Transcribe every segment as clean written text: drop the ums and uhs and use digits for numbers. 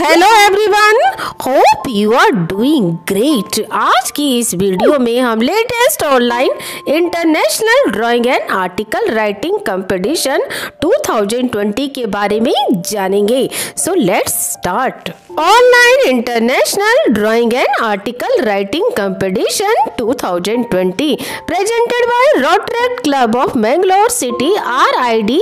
Hello everyone, hope you are doing great. आज की इस वीडियो में हम latest online international drawing and article writing competition 2020 के बारे में जानेंगे। So let's start. Online international drawing and article writing competition 2020 presented by Rotaract club of Mangalore city RID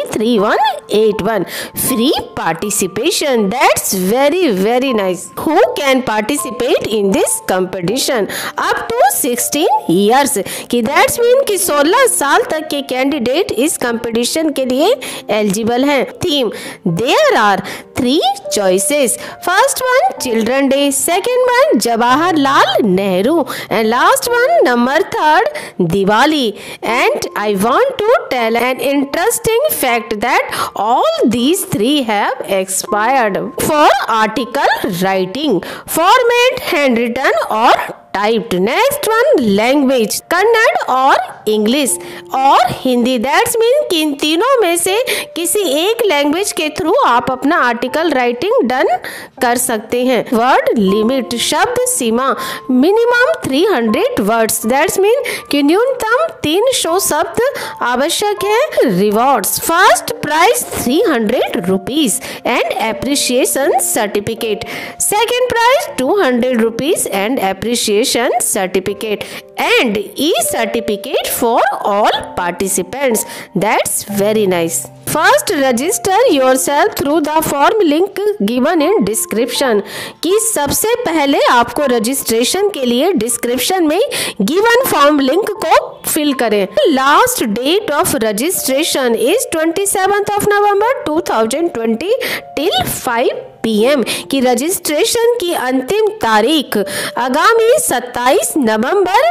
3181। Free participation, that's very nice. Who can participate in this competition? Up to 16 years कि that's mean कि 16 साल तक के candidate इस competition के लिए eligible हैं। Theme, there are 3 choices. First one children day, second one Jawaharlal Nehru and last one number 3 Diwali. And I want to tell an interesting fact that all these 3 have expired. For article writing format, handwritten or typed. Next one language, Kannada और English और Hindi. That's mean कि इन तीनों में से किसी एक language के through आप अपना आर्टिकल राइटिंग डन कर सकते हैं। वर्ड लिमिट, शब्द सीमा, मिनिमम 300 वर्ड्स। दैट्स मीन कि न्यूनतम 300 शब्द आवश्यक है। Rewards, first prize 300 rupees and appreciation certificate, second prize 200 rupees and appreciation certificate and e-certificate for all participants. That's very nice. First register yourself through the form link given in description। कि सबसे पहले आपको registration के लिए description में given form link को fill करें। Last date of registration is 27 November 2020 till 5 PM की रजिस्ट्रेशन की अंतिम तारीख आगामी 27 नवंबर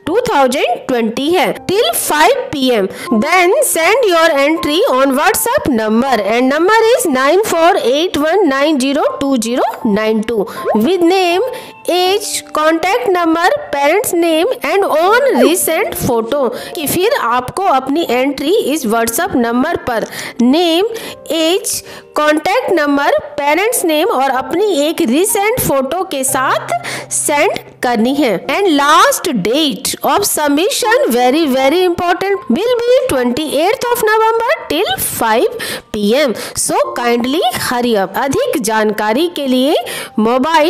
2020 है till 5 PM। Then send your entry on WhatsApp number and number is 9481902092 with name, age, contact number, parents name and on recent photo। कि फिर आपको अपनी एंट्री इस व्हाट्सएप नंबर पर name, age, contact number, parents name और अपनी एक recent photo के साथ सेंड करनी है। And last date of submission very important will be 28 November till 5 PM। So kindly hurry up. अधिक जानकारी के लिए mobile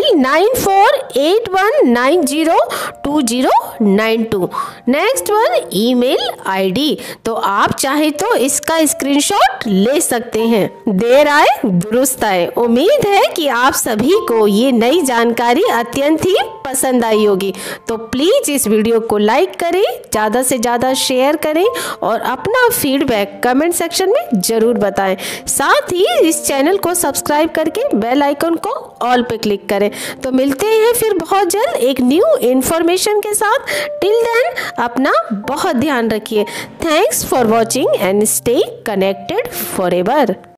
9481902092। Next one email ID। तो आप चाहे तो इसका स्क्रीनशॉट ले सकते हैं। देर आए दुरुस्त आए। उम्मीद है कि आप सभी को ये नई जानकारी अत्यंत ही पसंद आई होगी। तो प्लीज इस वीडियो को लाइक करें, ज़्यादा से ज़्यादा शेयर करें और अपना फीडबैक कमेंट सेक्शन में ज़रूर बताएं। साथ ही इस चैनल को सब्सक्राइब करके बेल आइकन को ऑल पे क्लिक करें। तो मिलते हैं फिर बहुत जल्द एक न्यू इन्फॉर्मेशन के साथ। टिल देन अपना बहुत ध्यान रखिए। Thanks for watching and stay connected forever.